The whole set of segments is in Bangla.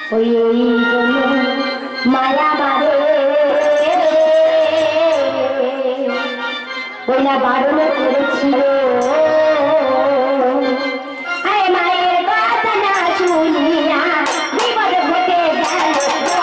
ওই জন্য মায়া মারে ওই না বারণ করেছিল আরে মায়ের কথা না শুনিয়া বিপদ ঘটে গেল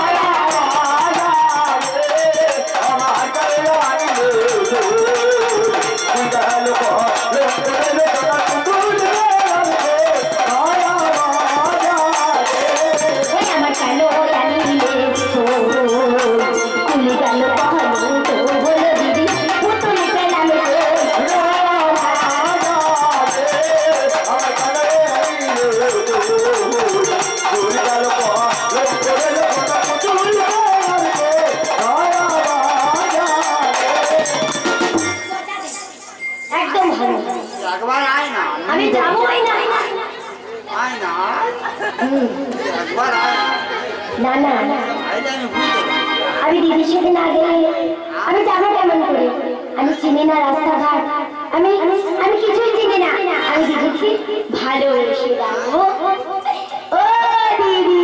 আমি দিদির সাথে না গেলে আমি যাবো কেমন করে? আমি চিনি না রাস্তাঘাট, আমি আমি কিছুই চিনি না। আমি দিদিকে ভালোবেসে যাবো। ও দিদি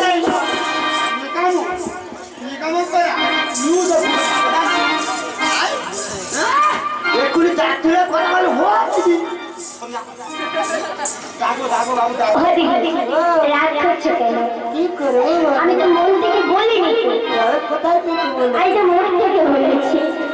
রাগ করছো কেন? কি করো? আমি তো মন থেকে বলিনি। কোথায় থেকে বলবো? আমি তো মন থেকে বলেছি।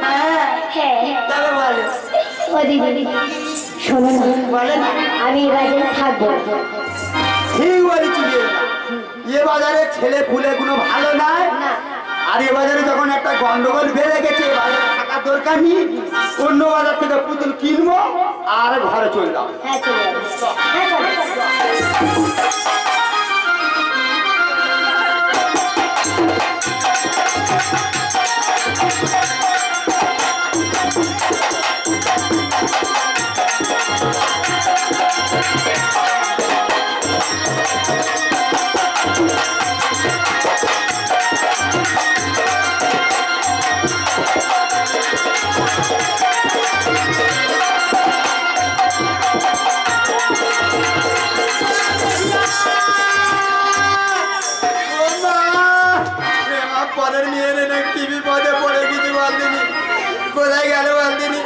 ও দিদি শোনো না, আমি এ বাজারে থাকবো। ঠিক বলেছি, এ বাজারে ছেলে পুলে কোনো ভালো নাই। আর এ বাজারে যখন একটা গন্ডগোল বেড়ে গেছে, এ বাজারে থাকার দরকার নেই। অন্য বাজার থেকে পুতুল কিনবো আর ঘরে চলে যাবো। হ্যাঁ চলে যাবো। হ্যাঁ চলো। পরের মেয়ের কি বিপদে পড়ে কিছু বলদিনি, কোথায় গেল বলদিনি।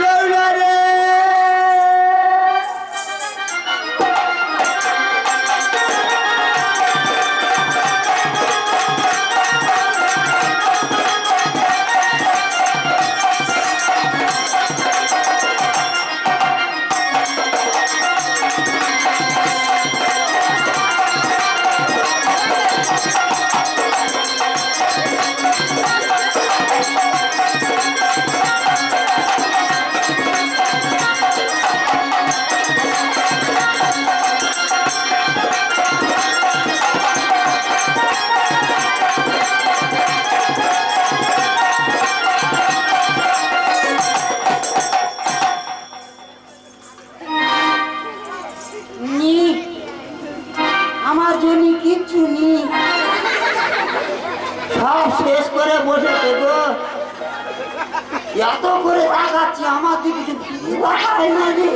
আমার জন্য কিচ্ছু নেই, সব শেষ করে বসেছে গো। এত করে তাকাচ্ছি, আমার দিকে কিছু তাকায় না রে।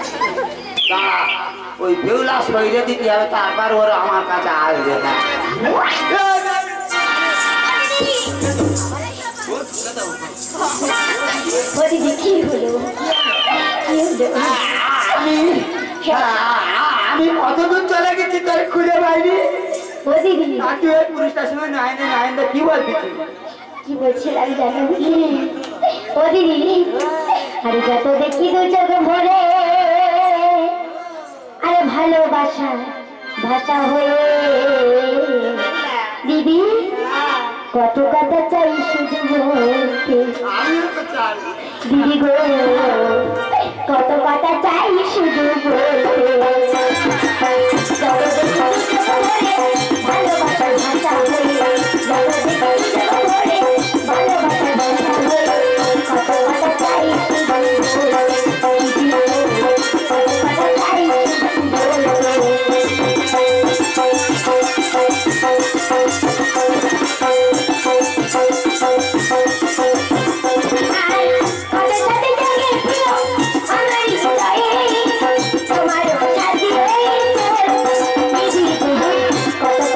ওই বেউলা শরীরে দিতে হবে, তারপর ওরা আমার কাছে আসবে না। আমি কতদূর চলে গেছি তোর খুঁজে পাইনি। পুলিশ স্টেশনে নাইনে কি বলতেছি? কি বলছিলাম জানো কি? ও দিদি, আরে যত দেখি দু চোখে ভরে, আরে ভালোবাসা ভাষা হয়ে দিদি কত কথা চাই শুধু বলতে। দিদি গো কত কথা চাই শুধু বলতে। ভালোবাসা ভাষা হয়ে কত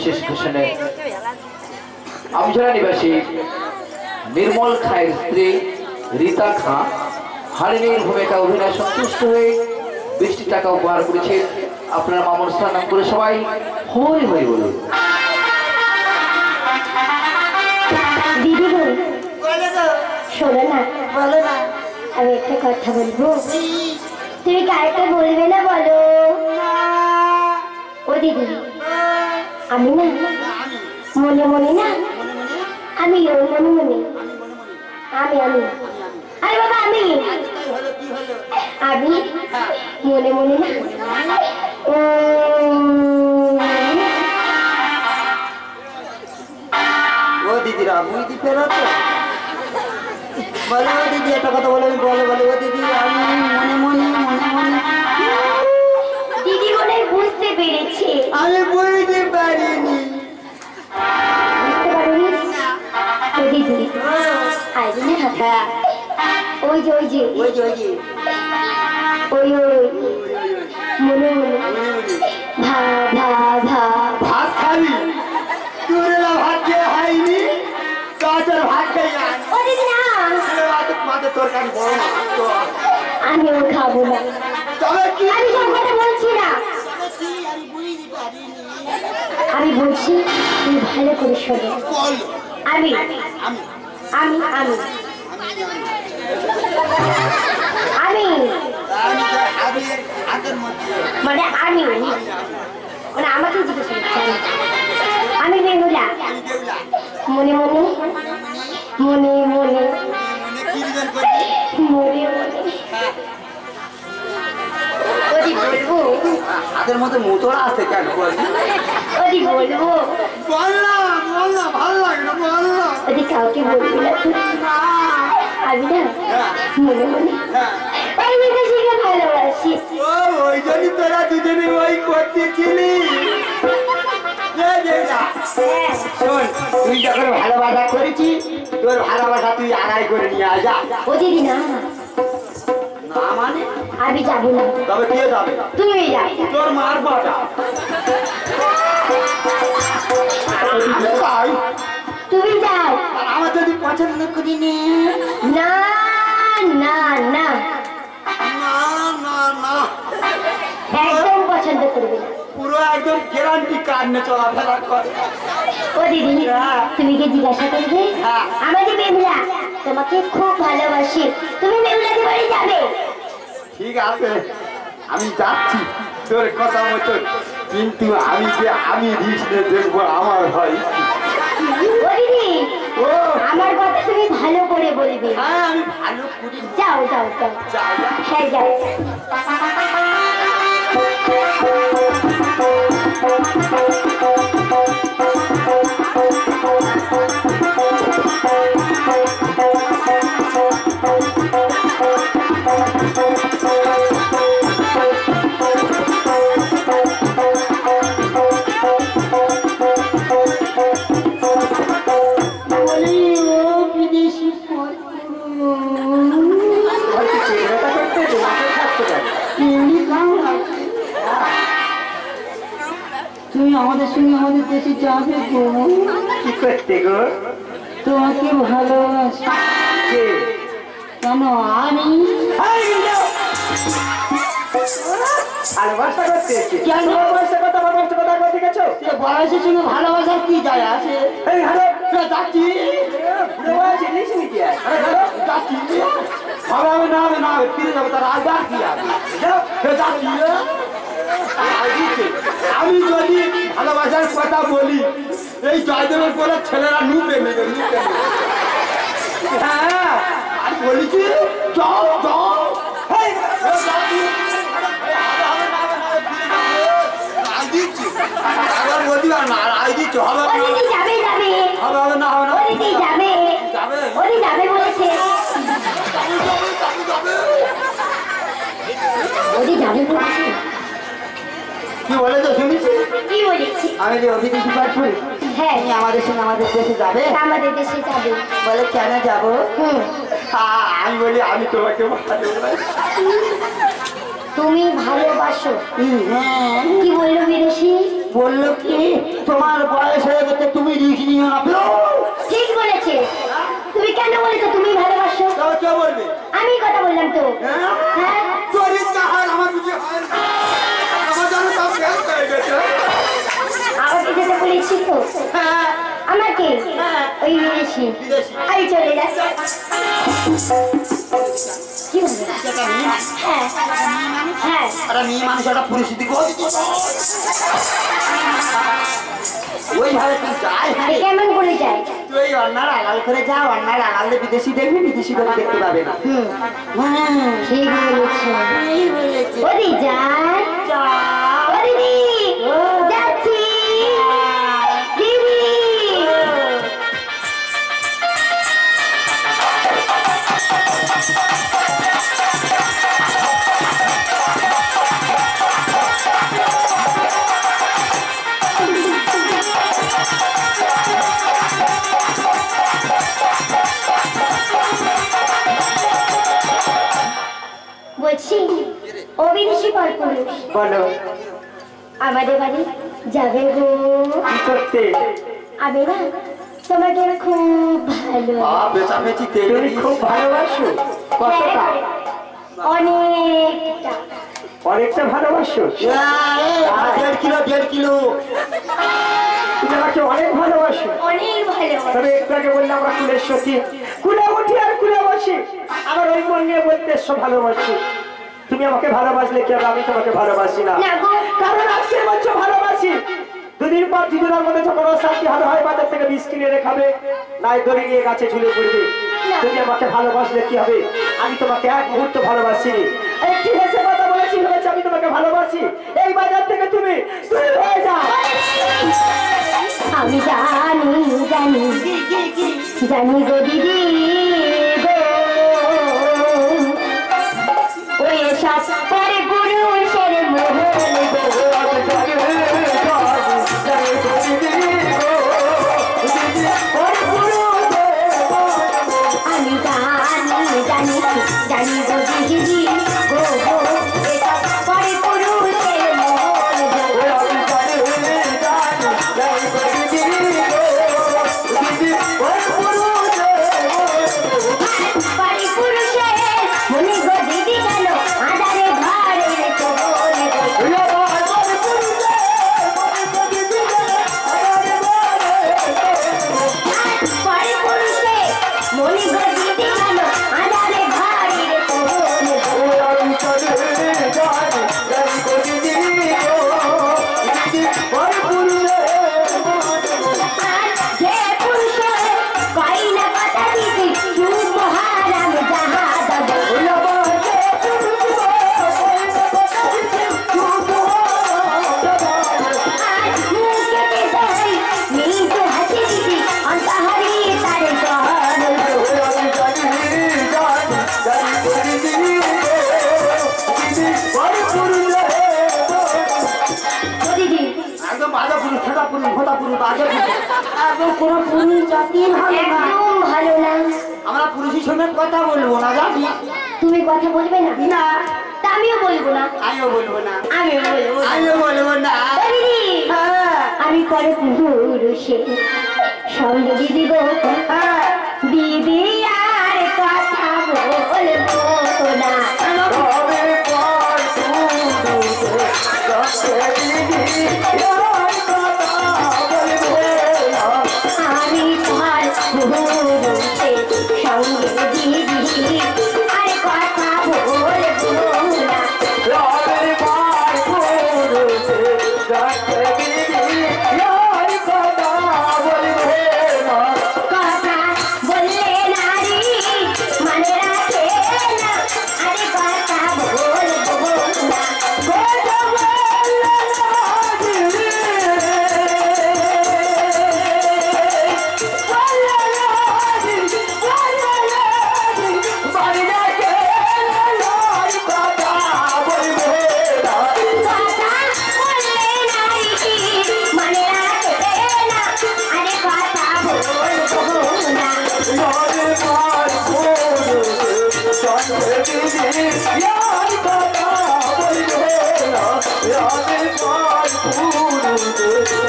বিশেষ ঘোষণা আমঝরা নিবাসী নির্মল খায়ের স্ত্রী রীতা খাঁ হারিনীর ভূমিকা অভিনয় সন্তুষ্ট হয়ে 20টি টাকা উপহার করেছেন। আপনারা মামুন স্থান নাম করে সবাই হই হই বলুন। দিদি গো, বলে গো, শোনো না, বলো না। আমি একটা কথা বলবো, তুমি কারকে বলবে না বলো? ও দিদি, আমি না মনে মনে না, আমি ওর মনে মনে, আমি আরে বাবা আমি মনে মনে না ও দিদিরা বুঝতে পেরেছো? বলো ও দিদি, একটা কথা বলো। বলো বলো ও দিদি, আমি মনে মনে মনে মনে। দিদি মনে বুঝতে পেরেছে। আমি বুঝতে পারিনি। বুঝতে পারিনি? ও দিদি, আইবি না? হ্যাঁ, ওই যে ওই যে ওই যে ওই মনে মনে ভা ভা ভা ভাত খাবি তুই ভাত খেয়ে হয়নি কাঁচের ভাত খেয়ে আয়। ও দিদি না, মাঝে তরকারি বড় না তো আমিও খাবো না। তবে কি আমি সব কথা বলছি না, আমি বলছি তুমি ভালো করে শোনো। বল আমি আমি আমি আমি আমি আমি যে হাতের মধ্যে মানে মানে আমাকে জিজ্ঞেস করছি। আমি বেহুলা, মনে মনে মনে মনে কি রিজন করবি মনে মনে ওদি বলবো, হাতের মধ্যে মোতরা আছে কেন বলছি? ওদি বলবো, বল না ভালো লাগে না বল না। ওদি কাউকে বলবি না তো? আমি না মনে মনে ওই বিদেশিকে ভালোবাসি। ও ওই জন্যই তোরা দুজনে ওই করতেছিলি। শোন, তুই যখন ভালোবাসা করেছি তোর ভালোবাসা তুই আদায় করে নিয়ে আয় যা। ও দিদি না, না মানে আমি যাবো না, তবে কে যাবে? তুমি যাও। তোর মার বাটা তাই তুমি যাও। আর আমার যদি পছন্দ করি নে না না না, না না না একদম পছন্দ করবে না। পুরো একদম গ্যারান্টি কার্ড নিয়ে চলাফেরা করে। ও দিদি, তুমি কি জিজ্ঞাসা করবে? হ্যাঁ। আমাদের বেহুলা তোমাকে খুব ভালোবাসি, তুমি বেহুলাকে বাড়ি যাবে। ঠিক আছে আমি যাচ্ছি তোর কথা মতো, কিন্তু আমি রিস্কে দেখবো আমার হয়। ও দিদি, ও আমার কথা তুমি ভালো করে বলবে। হ্যাঁ আমি ভালো করি যাও যাও যাও, যাই হ্যাঁ যাও। তুমি আমাদের সঙ্গে আমাদের দেশে যাবে গো? কি করতে গো? তোমাকে ভালোবাসি। কে? কেন আমি? ভালোবাসা করতে এসেছি। কেন? ভালোবাসা কথা বলতে গেছো? সে বয়সের সঙ্গে ভালোবাসার কি যায় আছে? এই হারে যাচ্ছি যাচ্ছি না ফিরে যাবো তার আজ আর কি আছে যাচ্ছি। আমি যদি ভালোবাসার কথা বলি এই জয়দেবের পরে ছেলেরা নুপে নেবে হ্যাঁ আর বলেছি যাও যাও বলছি না আই দিচ্ছি হবে ও দিদি যাবে যাবে, হবে না হবে না ও দিদি যাবে, যাবে ও দিদি যাবে বলেছে, ও দিদি যাবে বলেছে। কি বলেছো শুনেছি কি বলেছি? আমি যে অভিনেত্রী পাঠপুরি, হ্যাঁ, তুমি আমাদের সঙ্গে আমাদের দেশে যাবে? আমাদের দেশে যাবে। বলে কেন যাবো? আমি বলি আমি তোমাকে ভালোবাসি। তুমি ভালোবাসো? হ্যাঁ, কি বললো বিদেশি? বললো কি তোমার বয়স হয়ে গেছে, তুমি রিস্ক নিও না। ঠিক বলেছে। তুমি কেন বলেছো তুমি ভালোবাসো? তাও কে বলবে? আমি কথা বললাম তো। হ্যাঁ তোর ইচ্ছা হয়, আমার বুঝি হয় না। আমার জন্য সব শেষ হয়ে গেছে। আমাকে যেতে বলেছি তো। হ্যাঁ, আমাকে ওই বিদেশি বিদেশি। আমি চলে যাচ্ছি। কি বলবে? হ্যাঁ হ্যাঁ আরে মেয়ে মানুষ একটা পরিস্থিতি ওইভাবে তুই যাই। আরে কেমন করে যায়? তুই অন্যার আড়াল করে যা, অন্যার আড়াল দিয়ে বিদেশি দেখবি, বিদেশি করে দেখতে পাবে না। ঠিক বলেছো। ওদি যাই যা। ও দিদি যাচ্ছি দিদি। বলছি ও বিদেশি পরপুরুষ, বলো আমাদের বাড়ি যাবে গো। কি করতে? আমি না তোমাকে খুব ভালো বেচাবেচি তুমি খুব ভালোবাসো? কতটা? অনেকটা। অনেকটা ভালোবাসো? 1.5 কিলো 1.5 কিলো। তুমি আমাকে অনেক ভালোবাসো? অনেক ভালো। তবে একটু আগে বললাম আমরা কুলের সতী, কুলে উঠি আর কুলে বসি, আবার ওই মন নিয়ে বলতে এসো ভালোবাসি। তুমি আমাকে ভালোবাসলে কি হবে? আমি তোমাকে ভালোবাসি না, না গো। কারণ আজকের বলছো ভালোবাসি, দুদিন পর দুজনের মধ্যে যখন অশান্তি হবে, হয় বাজার থেকে বিষ কিনে রেখে খাবে, নাই দড়ি নিয়ে গাছে ঝুলে পড়বে। তুমি আমাকে ভালোবাসলে কি হবে? আমি তোমাকে এক মুহূর্ত ভালোবাসি। একটি হেসে কথা বলেছি ভেবেছি আমি তোমাকে ভালোবাসি, এই বাজার থেকে তুমি দূর হয়ে যাও। আমি জানি জানি জানি গো দিদি গো, ওই সব পরে পুরুষের মোহন আমি জানি জানি জানি গো দিদি গো গো, এসব পরে পুরুষের মোহন বাড়ি পুরুষের মনে গো দিদি গেল আধারে ঘরে বাড়ি পুরুষের মনে গো দিদি গেল আধারে ঘরে যে পুরুষ পাই না কথা দিদি চুপ হারাম যাহা দেব একদম বাজা পুরুষ, ঠেকা পুরুষ, ভোতা পুরুষ, বাজা পুরুষ। একদম কোনো পুরুষ জাতি ভালো না। একদম ভালো না। আমরা পুরুষের সঙ্গে কথা বলবো না, জানি? তুমি কথা বলবে না? না, তা আমিও বলবো না। আমিও বলবো না। আমিও বলবো না। আমিও বলবো না। ও দিদি, হ্যাঁ, আমি পরে পুরুষে সঙ্গে দিদি গো, হ্যাঁ। দিদি আর কথা বলবো না। আমি তোমার পুরুষে সঙ্গে দিদি আর কথা বলবো না। কথা বললে নারী মানে রাখে না, আরে কথা বলবো না।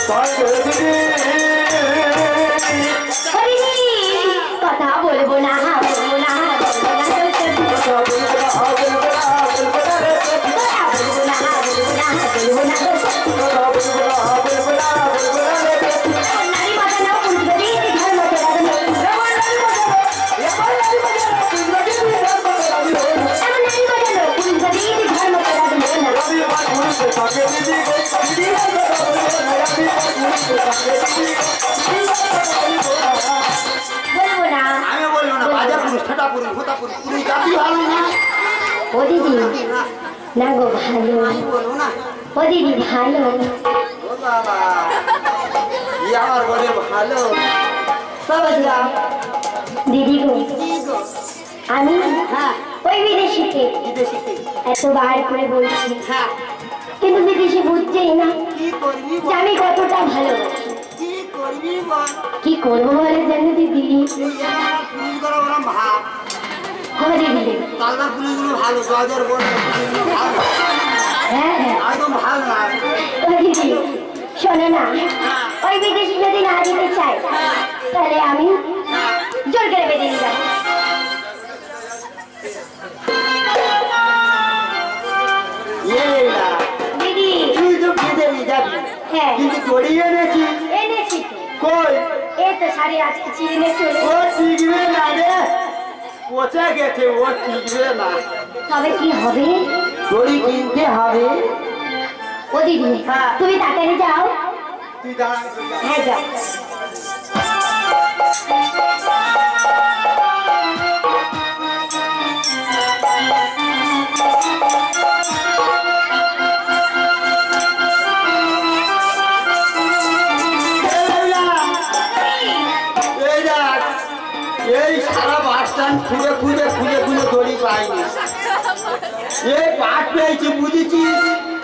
কথা বলবো না বলবো না আমি বলবো না বাজা পুরুষ ঠাটা পুরুষ হোতা পুরুষ পুরুষ জাতি ভালো না ও দিদি না গো ভালো বলবো না ও দিদি ভালো ও বাবা ই আমার বলে ভালো সবজা দিদি গো আমি হ্যাঁ ওই বিদেশিকে বিদেশিতে এতবার করে বলছি হ্যাঁ কিন্তু বিদেশি বুঝছেই না কি করবি যে আমি কতটা ভালোবাসি কি করবি বল কি করবো বলে জানি দিদি পুরুষ করা ওরা ভাব ও দিদি কালদার পুলিশগুলো ভালো গজর বল ভালো হ্যাঁ হ্যাঁ একদম ভালো না ও দিদি শোনো না ওই বিদেশি যদি না দিতে চাই তাহলে আমি জোর করে বেঁধে নিয়ে যাবো দিদি তুই তো বেঁধে নিয়ে যাবি হ্যাঁ কিন্তু জড়িয়ে এনেছি এনেছি তো কই এই তো শাড়ি আজকে চিনে চলে ও টিকবে না রে পচে গেছে ও টিকবে না তবে কি হবে দড়ি কিনতে হবে ও দিদি হ্যাঁ। তুমি তাড়াতাড়ি যাও তুই দাঁড়া হ্যাঁ যাও এই সারা বাস স্ট্যান্ড খুঁজে খুঁজে খুঁজে খুঁজে দড়ি পাইনি এই পাট পেয়েছি বুঝেছিস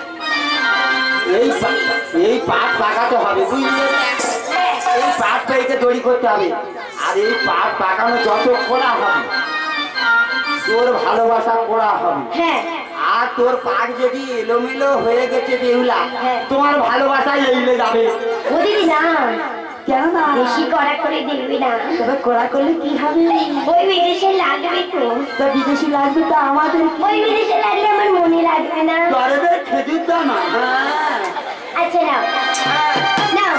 এই পাট পাকাতে হবে বুঝলি এই পাট পেয়েছে দড়ি করতে হবে আর এই পাট পাকানো যত খোলা হবে তোর ভালোবাসা করা হবে হ্যাঁ আর তোর পাক যদি এলোমেলো হয়ে গেছে বেহুলা হ্যাঁ। তোমার ভালোবাসা এলে যাবে ও দিদি না কেন না বেশি কড়া করে দেখবি না তবে করা করলে কি হবে ওই বিদেশে লাগবে তো তা বিদেশি লাগবে তো আমাদের ওই বিদেশে লাগলে আমার মনে লাগবে না গরমের খেজুর দাও না আচ্ছা নাও নাও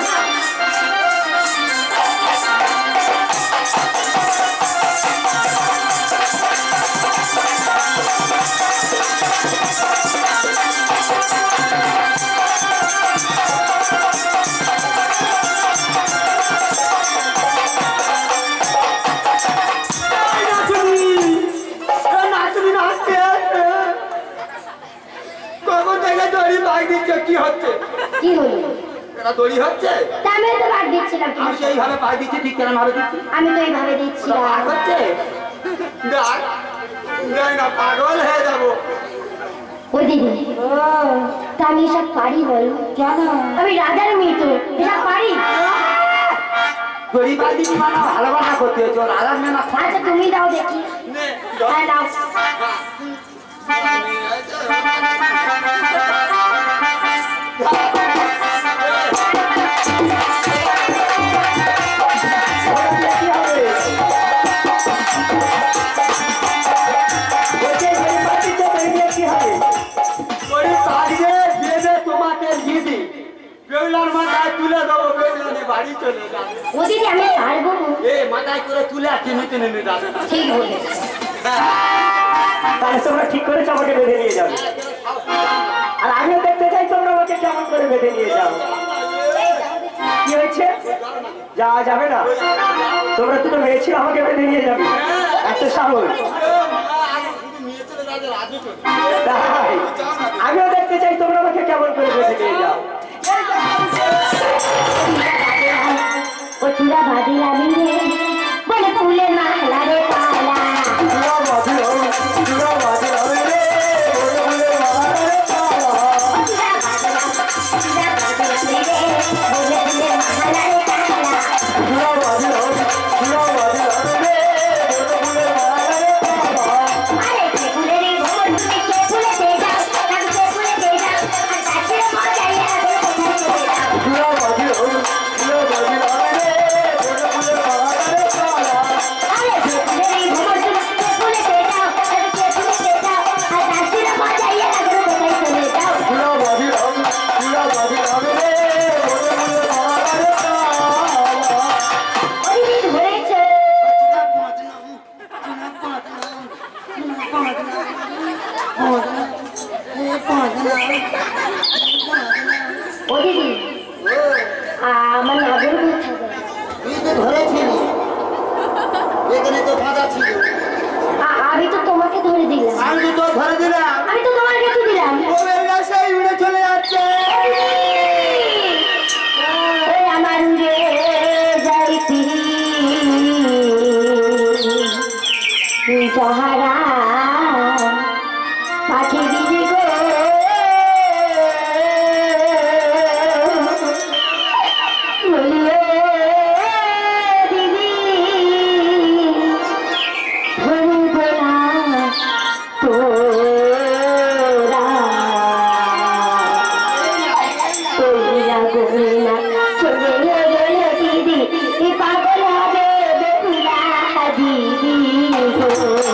কখন থেকে দড়ি বাগ দিচ্ছে কি হচ্ছে কি হলো এটা দড়ি হচ্ছে তা আমি তো বাদ দিচ্ছিলাম আমি সেইভাবে বাগ দিচ্ছি ঠিক কেন ভাবে দিচ্ছি আমি তো এইভাবে ওটা দিচ্ছিলাম বাগ হচ্ছে দেখ যাই না পাগল হয়ে যাবো ও দিদি তা আমি এসব পারি বল কেন আমি রাজার মেয়ে তো এসব পারি দড়ি বাগ দিচ্ছি মানে ভালোবাসা করতে হচ্ছে ওর আলাদা মেয়ে না আচ্ছা তুমি দাও দেখি হ্যাঁ দাও তোমাকে দিদি বেউলার মাথায় তুলে দেবো বেউলানে বাড়ি চলে যাবে ও দিদি আমি পারবো এ মাথায় করে তুলে আর টেনে টেনে নিয়ে যাবে ঠিক বলে তাহলে তোমরা ঠিক করেছো আমাকে বেঁধে নিয়ে যাবে আর আমিও দেখতে চাই তোমরা আমাকে কেমন করে বেঁধে নিয়ে যাও কি হয়েছে যাওয়া যাবে না তোমরা দুটো মেয়ে ছিল আমাকে বেঁধে নিয়ে যাবে এত সাহস তাই আমিও দেখতে চাই তোমরা আমাকে কেমন করে বেঁধে নিয়ে যাও ও চূড়া বাঁধিলাম রে বলে ফুলের মালা রে পালা ফুলের ও দিদি আমার নাগর কথা তুই তো ধরেছিলি, এখানে তো ফাঁদা ছিল। আমি তো তোমাকে ধরে দিলাম। আমি তো ধরে দিলাম, আমি তো তোমার কাছে দিলাম। ও বেলা সেই উড়ে চলে যাচ্ছে। আমার উড়ে যাইতি সহারা পাখি দিদি গো বলিও দিদি ধরব না তোরা তোরা গোনা চলে গেল দিদি পাগল হবে বেহুলা দিদি গো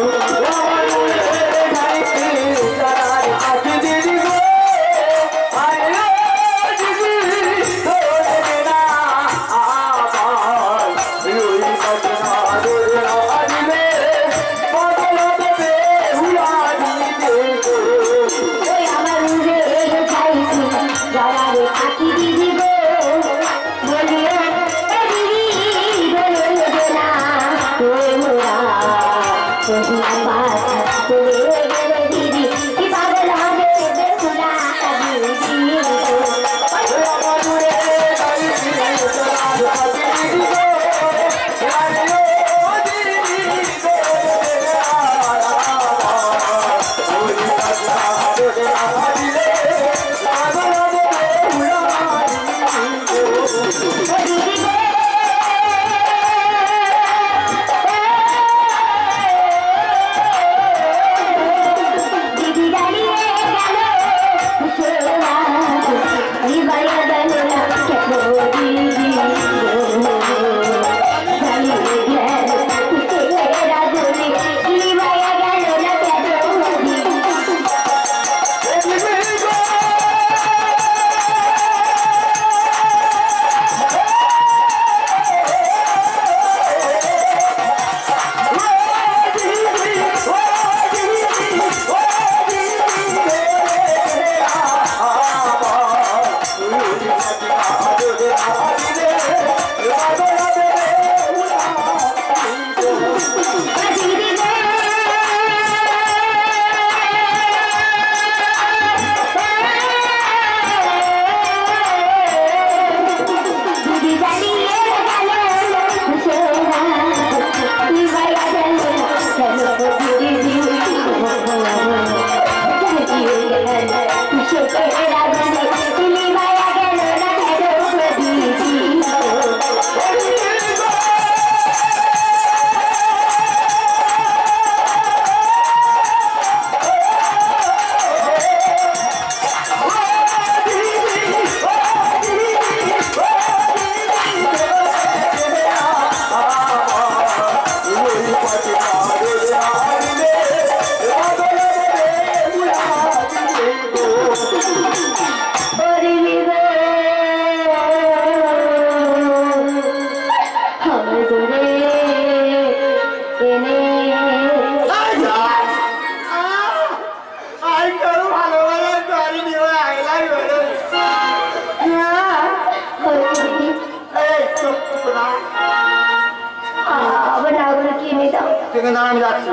আমি যাচ্ছি।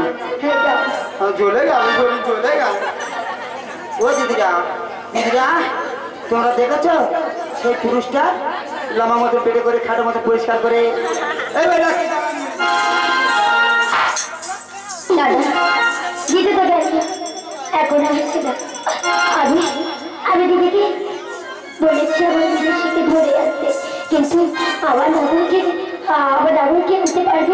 চলে গেল, চলে গেল। ও দিদিরা, দিদিরা তোমরা দেখেছ সেই পুরুষটা লামা মতো পেটে করে খাটের মতো পরিষ্কার করে দিতে তো গেছে এখন আসছে না। আমি দিদিকে বলেছি আমার বিদেশিকে ধরে আসতে, কিন্তু আমার নাগরকে উঠতে পারবে?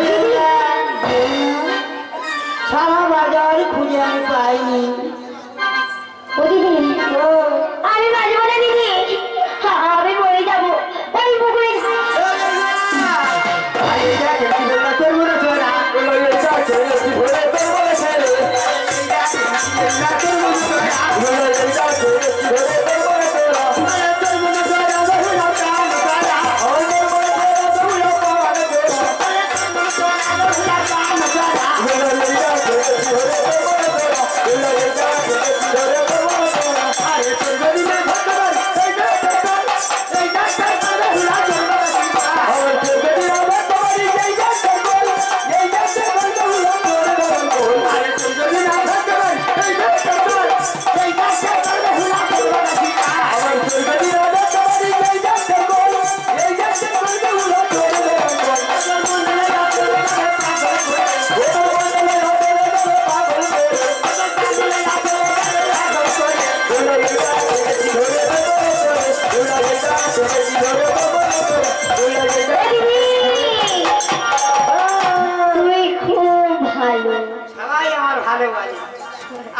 সারা বাজার খুঁজে আমি পাইনি। ও দিদি আমি বাজবো না দিদি, আমি মরে যাবো ওই পুকুরে। Yeah.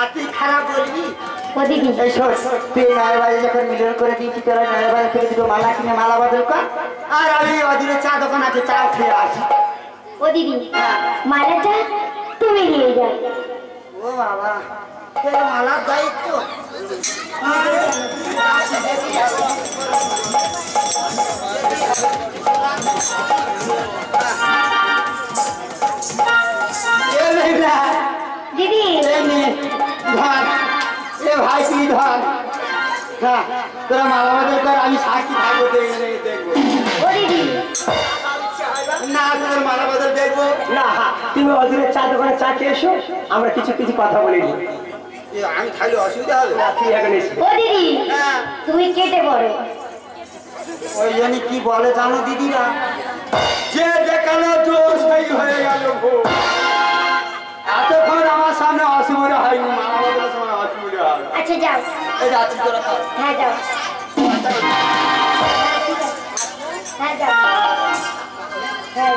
তুই খারাপ বলবি? ও দিদি এই শোন, তুই নয় বাজে যখন মিলন করে দিয়েছি তোরা নয় বাজে থেকে দুটো মালা কিনে মালা বদল কর, আর আমি ওদিকে চা দোকান আছে চা খেয়ে আসি। ও দিদি মালাটা তুমি নিয়ে যাও। ও বাবা, এই মালার দায়িত্ব দিদি ধর, এ ভাই তুই ধর, হ্যাঁ তোরা মালা বদল কর, আমি সাক্ষী থাকবো দেখবো। ও দিদি না তোদের মালা বদল দেখবো না, তুমি অদূরে চা দোকানে চা খেয়ে এসো, আমরা কিছু কিছু কথা বলে নিই। আমি খালি অসুবিধা হবে না, তুই এখন এসো। ও দিদি তুমি কেটে পড়ো। ওই জন্য কি বলে জানো দিদিরা, যে দেখানো জোর সেই হয়ে গেল ভোগ। এতক্ষণ আমার সামনে অসুবিধা হয়নি, মালা বদলের সময় অসুবিধা হবে। আচ্ছা যাও। এই যাচ্ছি তোরা তো। হ্যাঁ যাও। হ্যাঁ যাও। হ্যাঁ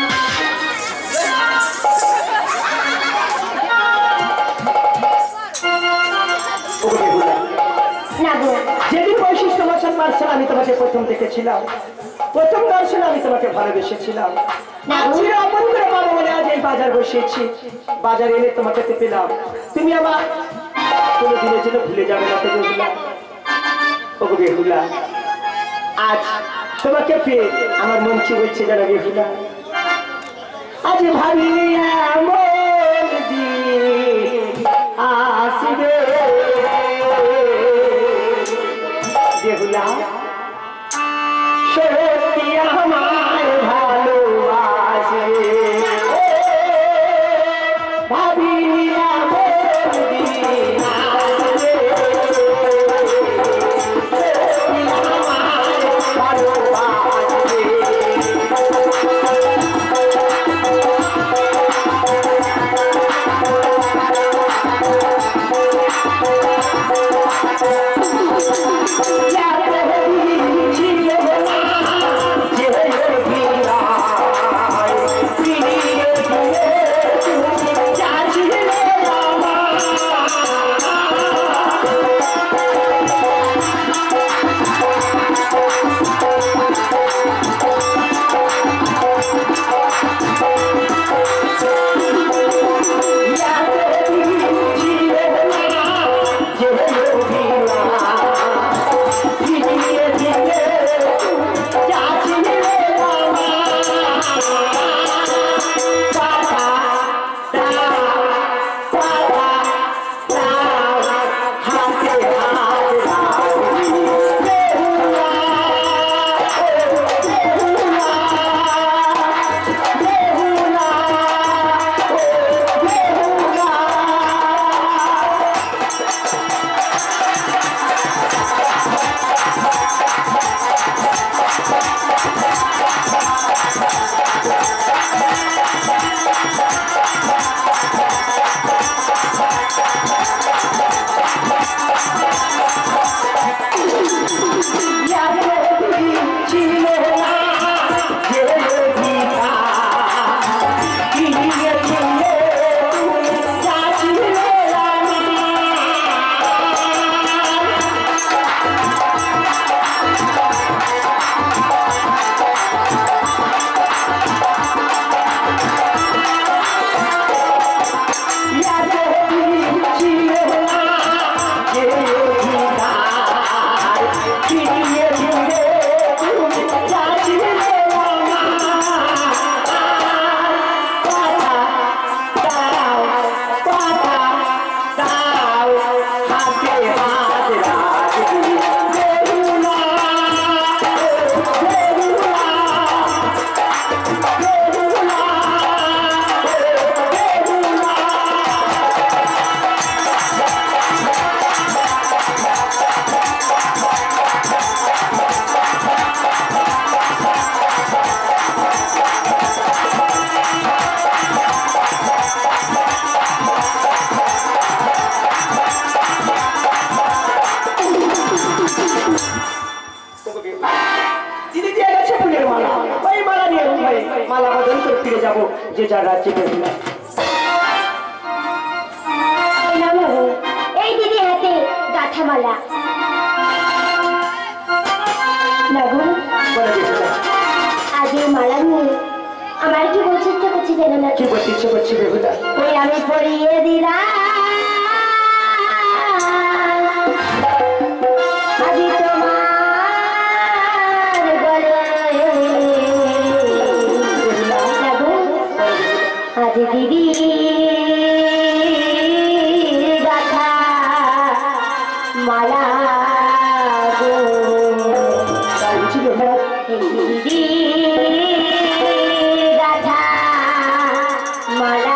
না গো, যেদিন বৈশিষ্ট্য দর্শন পার্সেল আমি তোমাকে প্রথম দেখেছিলাম, প্রথম দর্শনে আমি তোমাকে ভালোবেসেছিলাম। চির আপন করে বাবা বলে আজ এই বাজার বসিয়েছি, বাজারে এনে তোমাকে তো পেলাম। তুমি আমার কোনো দিনের জন্য ভুলে যাবে না তো বেহুলা। ওগো বেহুলা, আজ তোমাকে পেয়ে আমার মন কি বলছে জানো বেহুলা, আজ ভাবি এমন দিন আসবে বেহুলা, সত্যি আমার ভালোবাসে ভাবি এমন দিন আসবে, সত্যি আমার ভালোবাসে। মালা বদল করে ফিরে যাবো যে যার রাজ্যে। না বাবু গাথামালা নাগু বলে দিচ্ছি আজ এই মালা নিয়ে আমার কি বলতে ইচ্ছে করছে জানো না? কি বলতে ইচ্ছে করছে বেহুদা? ওই আমি পরিয়ে দিলাম আজি তোমার গলায় নাগু আজি দিদি গাথা মালা গো তাই বুঝি বেহুদা? দিদি গাথা মালা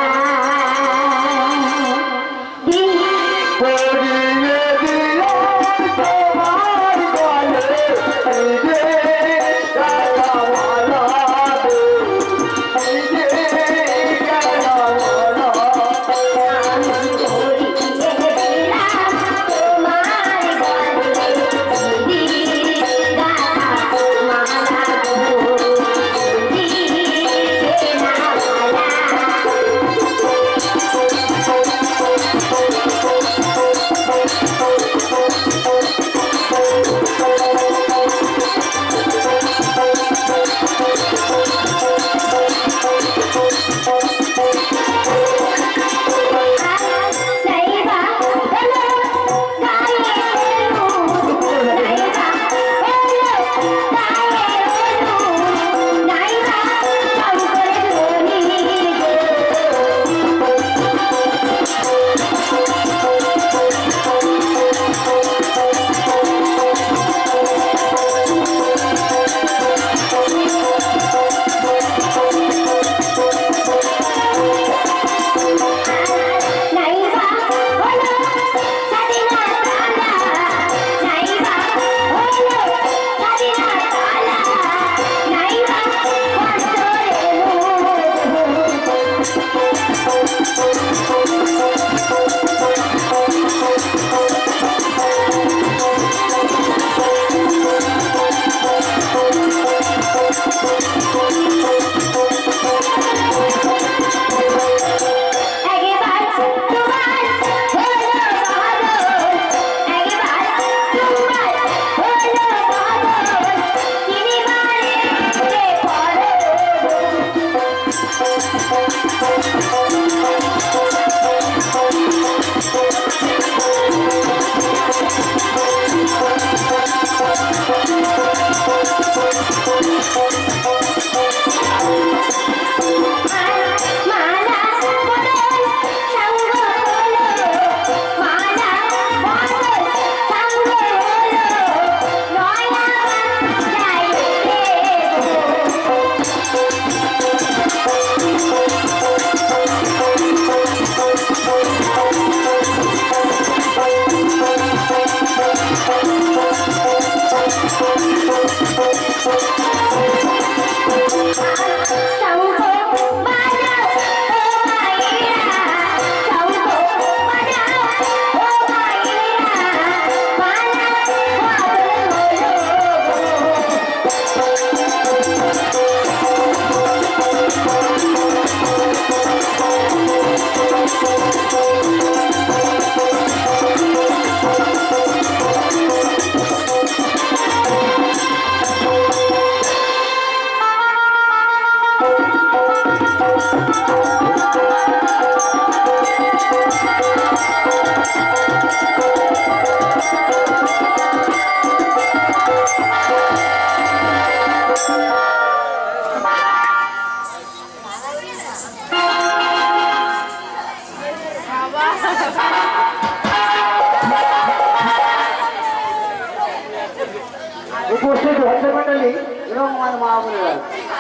উপস্থিত ভদ্রমন্ডলী এবং আমার মা বোনেরা,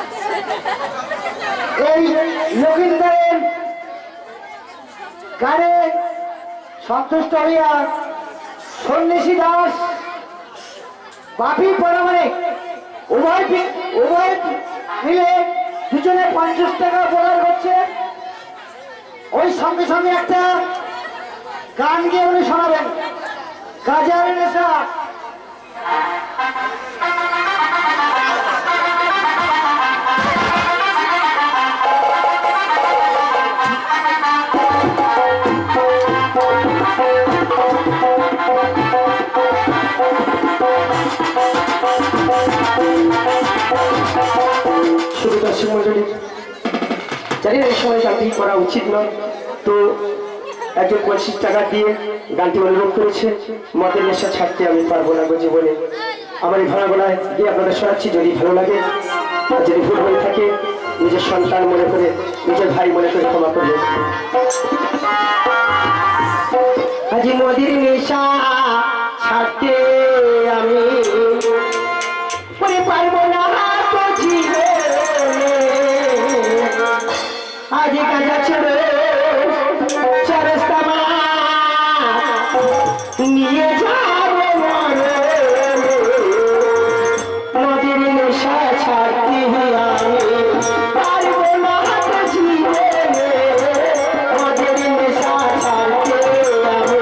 এই লক্ষিন্দারের গানে সন্তুষ্ট হইয়া সন্ন্যাসী দাস বাপি পরামানিক উভয় মিলে দুজনে 50 টাকা প্রদান করছে। ওই সঙ্গে সঙ্গে একটা গান গিয়ে উনি শোনাবেন, গাজার নেশা। সুন্দর দর্শক মন্ডলী, জানি না এই সময় গানটি করা উচিত নয়, তো একজন 25 টাকা দিয়ে গানটি অনুরোধ করেছে। মদের নেশা ছাড়তে আমি পারবো না গো জীবনে। আমার এই ভাড়া গোলায় দিয়ে আপনাদের শোনাচ্ছি, যদি ভালো লাগে আর যদি ভুল হয়ে থাকে নিজের সন্তান মনে করে, নিজের ভাই মনে করে ক্ষমা করবে। আজ মদের নেশা ছাড়তে আমি পারবো না তো জীবনে। আজ গাঁজা ছেড়ে চারস্তামা নিয়ে যাবো মরে। নদীর নেশা ছাড়তে আমি পারবো না তো জীবনে। নদীর নেশা ছাড়তে আমি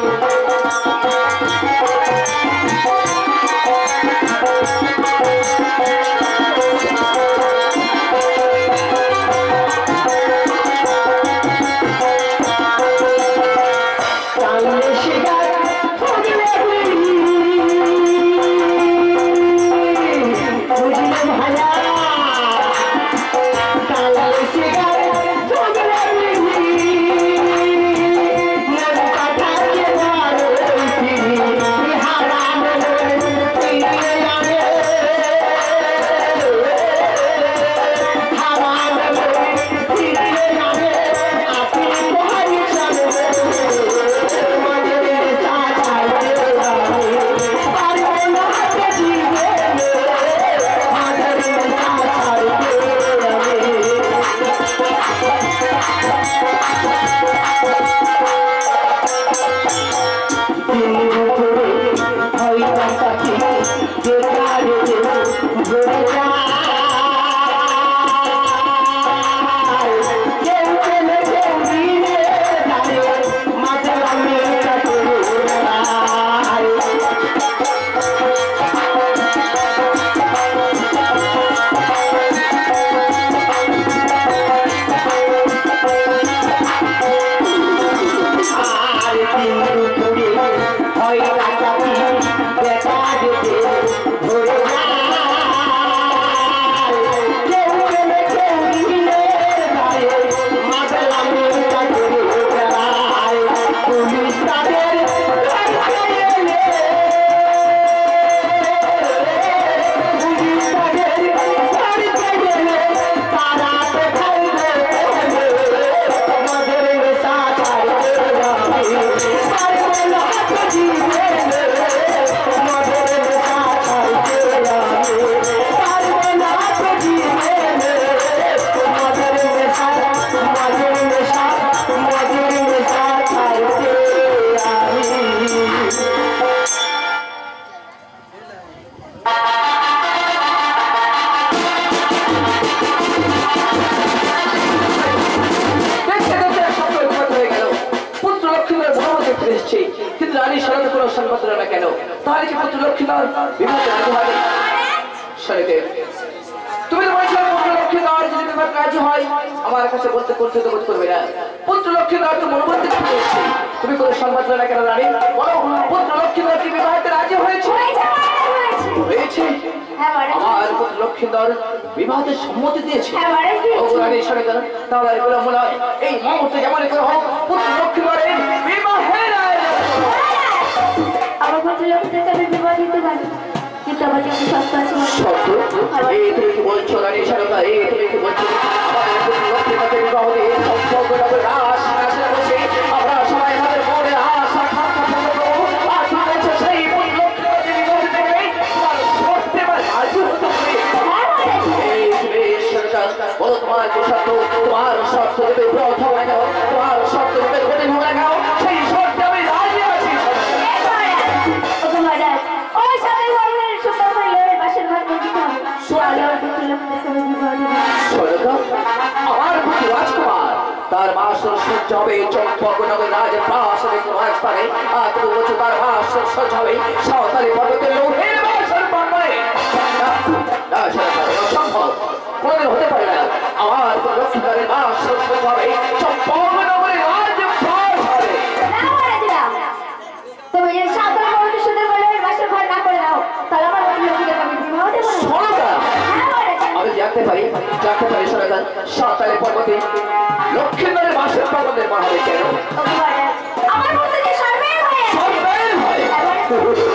তুমি তো বলছো পুত্র লক্ষ্মী দেওয়ার যদি বিবাহ কাজ হয় আমার কাছে বলতে করতে তো বোধ করবে না। পুত্র লক্ষ্মী দেওয়ার তো মনোবন্ধে তুমি কোনো সংবাদ না কেন রানী? বলো পুত্র লক্ষ্মী দেওয়ার কি বিবাহতে রাজি হয়েছে? হয়েছে। আমার পুত্র লক্ষ্মী দেওয়ার বিবাহতে সম্মতি দিয়েছে। রানী শোনে কেন? তাহলে মনে হয় এই মুহূর্তে যেমন করে হোক পুত্র লক্ষ্মী দেওয়ার বিবাহের আমার পুত্র লক্ষ্মী দেওয়ার বিবাহ দিতে পারি, কিন্তু আমার কাছে সত্য আছে। এই তুমি কি বলছো রানী শারদা? এই তুমি কি বলছো? আমাদের পুত্র লক্ষ্মী দেওয়ার বিবাহ দিয়ে সম্পর্ক রাস রাসে বসে আমরা সবাই আমাদের মনে আশা খাতা করবো। আর তুমি বলছো সেই পুত্র লক্ষ্মী দেওয়ার বিবাহ দিতে গেলে তোমার সত্যি বা রাজি হতে হবে। বলো তোমার যে শর্ত, তোমার শর্ত দেবে প্রথম লাগাও, তোমার শর্ত দেবে কঠিন হবে লাগাও, সেই শর্তে আমি রাজি আছি। আমার পুত্র রাজকুমার তার মাসের সহ্য হবে চম্পকনগর রাজপ্রাসাদে রাজস্থানে, আর তুমি বলছো তার মাসের সহ্য হবে সাঁওতালি পর্বতের লোহের মাসের পান্ডায়। অসম্ভব, কোনদিন হতে পারে না। আমার লক্ষ্মীকারের মাসের সহ্য হবে চম্পকনগরের রাজপ্রাসাদে। তুমি যদি সাঁওতালি পর্বতের সুন্দর বলে মাসের ঘর না করে দাও, তাহলে আমার লক্ষ্মীকে আমি বিবাহ দেবো না। আমি জানতে পারি শোনা যায় সাঁতারে পর্বতে লক্ষ্মীবারের মাসের পর্বতের মহাদেব কেন আমার মধ্যে যে সর্বের হয় সব হয়